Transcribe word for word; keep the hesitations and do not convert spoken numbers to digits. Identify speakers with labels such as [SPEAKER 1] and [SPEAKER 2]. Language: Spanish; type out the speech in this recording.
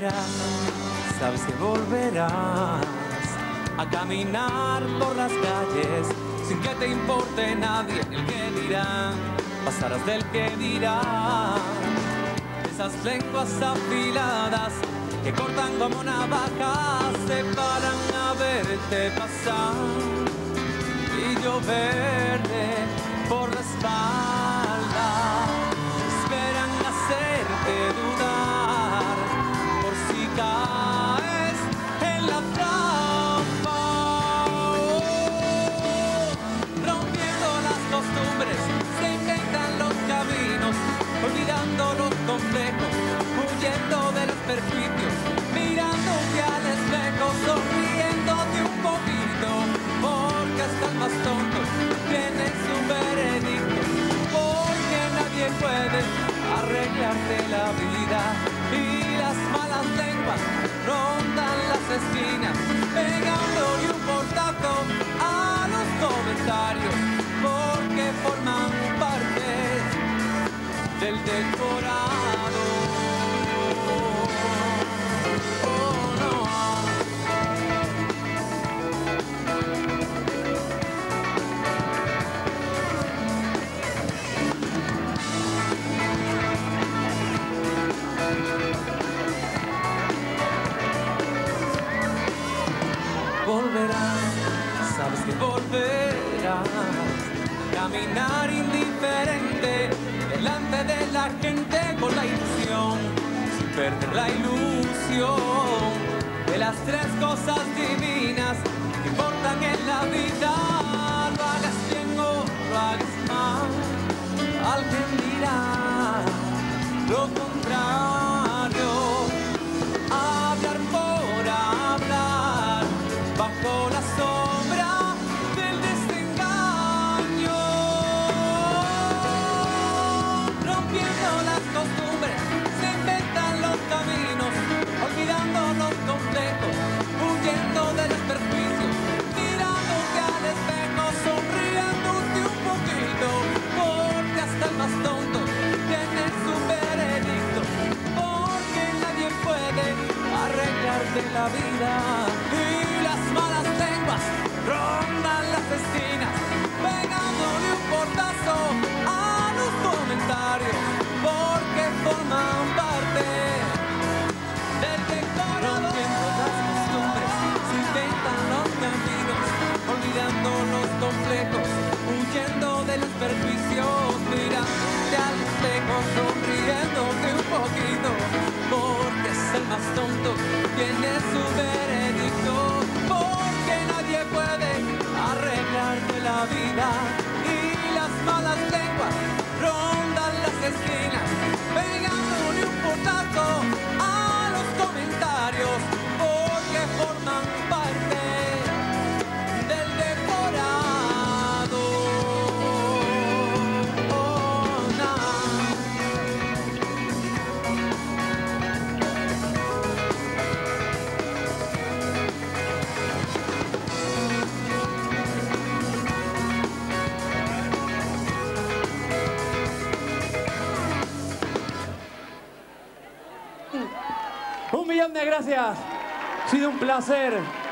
[SPEAKER 1] Volverás, sabes que volverás a caminar por las calles sin que te importe nadie el que dirá. Pasarás del que dirá, esas lenguas afiladas que cortan como navajas se paran a verte pasar y yo verte por la espalda. Esperan hacerte dudar por si caes en la trampa. Oh, rompiendo las costumbres se inventan los caminos, olvidando los complejos, huyendo de los perjuicios, mirándote al espejo, sonriéndote un poquito, porque hasta el más tonto tiene su veredicto, porque nadie puede arreglarte la vida y las malas lenguas rondan las esquinas, pegándole un portazo a los comentarios, porque forman parte del decorado. Oh, no. Volverás, sabes que volverás a caminar indiferente delante de la gente con la ilusión, sin perder la ilusión de las tres cosas divinas que importan en la vida. Lo hagas bien o lo hagas mal, alguien dirá lo contrario. Hablar por hablar bajo la sombra del desengaño, rompiendo las costumbres se inventan los caminos, olvidando los complejos, huyendo de los perjuicios, mirándote al espejo, sonriéndote un poquito, porque hasta el más tonto tiene su veredicto, porque nadie puede arreglarte la vida y las malas lenguas rondan las esquinas, pegándole un portazo a los comentarios, porque forman parte del decorado. Rompiendo las costumbres se inventan los caminos, olvidando los complejos, huyendo de los perjuicios, mirándote al espejo, sonriéndote un poquito, porque es el más tonto, tiene su veredicto, porque nadie puede arreglarte la vida y las malas lenguas rondan las esquinas, pegándole un portazo a los comentarios, porque forman parte del decorado. Oh, nah.
[SPEAKER 2] Un millón de gracias. Ha sido un placer.